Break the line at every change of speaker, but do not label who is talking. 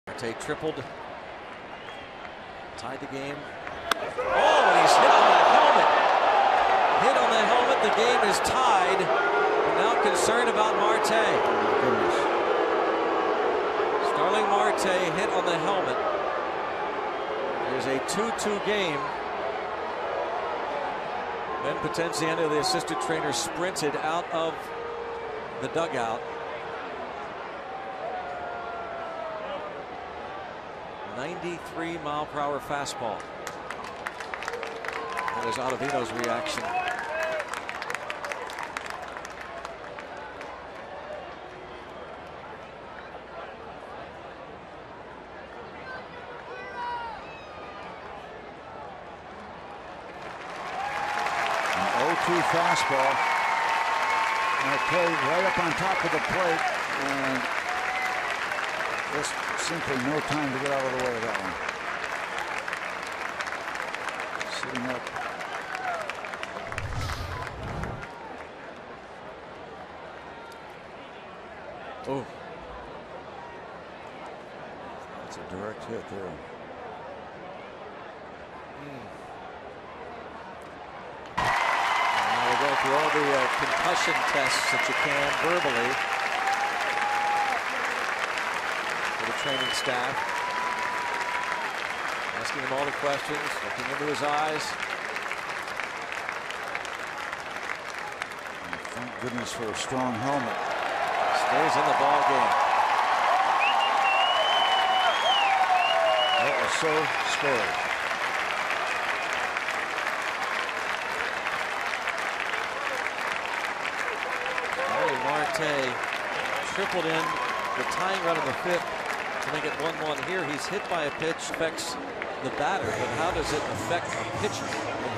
Marte tripled, tied the game. Oh, and he's hit on the helmet. Hit on the helmet. The game is tied. We're now concerned about Marte.
Oh my goodness.
Starling Marte hit on the helmet. There's a 2-2 game. Ben Potenziano, the assistant trainer, sprinted out of the dugout. 93-mile-per-hour fastball. That is Ottavino's reaction.
An 0-2 fastball. Marte right up on top of the plate, and just simply no time to get out of the way of that one. Sitting up.
Oh.
That's a direct hit there.
Now we'll go through all the concussion tests that you can verbally for the training staff. Asking him all the questions, looking into his eyes.
And thank goodness for a strong helmet.
Stays in the ball game.
That was so spared.
Marte tripled in the tying run in the fifth to make it 1-1 here. He's hit by a pitch, affects the batter, but how does it affect a pitcher?